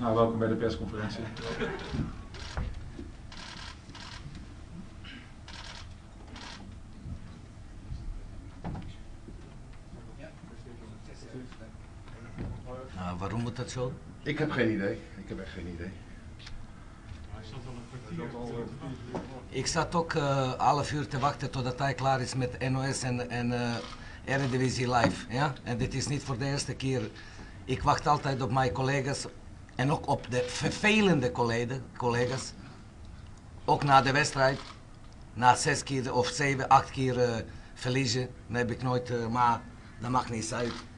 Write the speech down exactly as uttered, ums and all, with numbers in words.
Nou, welkom bij de persconferentie. Nou, waarom moet dat zo? Ik heb geen idee. Ik heb echt geen idee. Ik zat ook uh, half uur te wachten totdat hij klaar is met N O S en, en uh, Eredivisie Live. Ja? En dit is niet voor de eerste keer. Ik wacht altijd op mijn collega's en ook op de vervelende collega's. Ook na de wedstrijd. Na zes keer of zeven, acht keer uh, verliezen. Dan heb ik nooit, uh, maar dat mag niet zijn.